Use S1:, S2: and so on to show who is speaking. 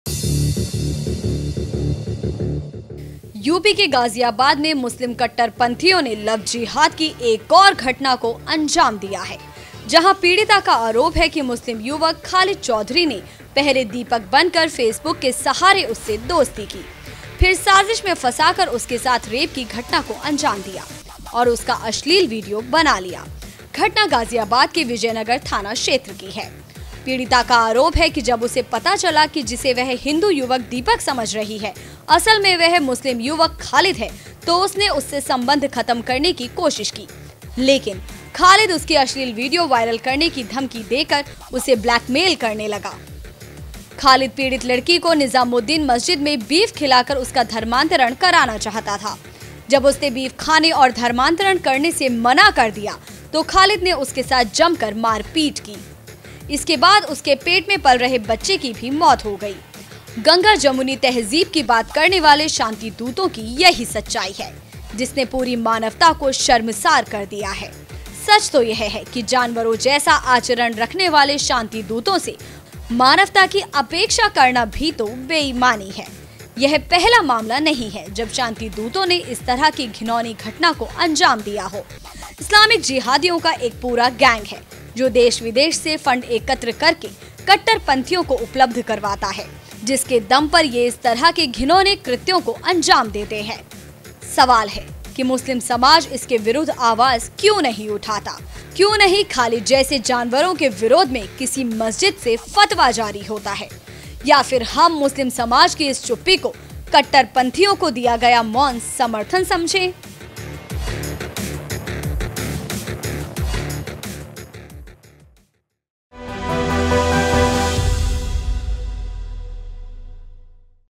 S1: UP के गाजियाबाद में मुस्लिम कट्टरपंथियों ने लव जिहाद की एक और घटना को अंजाम दिया है, जहां पीड़िता का आरोप है कि मुस्लिम युवक खालिद चौधरी ने पहले दीपक बनकर फेसबुक के सहारे उससे दोस्ती की, फिर साजिश में फंसाकर उसके साथ रेप की घटना को अंजाम दिया और उसका अश्लील वीडियो बना लिया। घटना गाजियाबाद के विजयनगर थाना क्षेत्र की है। पीड़िता का आरोप है कि जब उसे पता चला कि जिसे वह हिंदू युवक दीपक समझ रही है असल में वह मुस्लिम युवक खालिद है, तो उसने उससे संबंध खत्म करने की कोशिश की, लेकिन खालिद उसकी अश्लील वीडियो वायरल करने की धमकी देकर उसे ब्लैकमेल करने लगा। खालिद पीड़ित लड़की को निजामुद्दीन मस्जिद में बीफ खिलाकर उसका धर्मांतरण कराना चाहता था। जब उसने बीफ खाने और धर्मांतरण करने से मना कर दिया तो खालिद ने उसके साथ जमकर मारपीट की। इसके बाद उसके पेट में पल रहे बच्चे की भी मौत हो गई। गंगा जमुनी तहजीब की बात करने वाले शांति दूतों की यही सच्चाई है, जिसने पूरी मानवता को शर्मसार कर दिया है। सच तो यह है कि जानवरों जैसा आचरण रखने वाले शांति दूतों से मानवता की अपेक्षा करना भी तो बेईमानी है। यह पहला मामला नहीं है जब शांति दूतों ने इस तरह की घिनौनी घटना को अंजाम दिया हो। इस्लामिक जिहादियों का एक पूरा गैंग है जो देश विदेश से फंड एकत्र करके कट्टरपंथियों को उपलब्ध करवाता है, जिसके दम पर ये इस तरह के घिनौने कृत्यों को अंजाम देते हैं। सवाल है कि मुस्लिम समाज इसके विरुद्ध आवाज क्यों नहीं उठाता? क्यों नहीं खालिद जैसे जानवरों के विरोध में किसी मस्जिद से फतवा जारी होता है? या फिर हम मुस्लिम समाज की इस चुप्पी को कट्टरपंथियों को दिया गया मौन समर्थन समझें?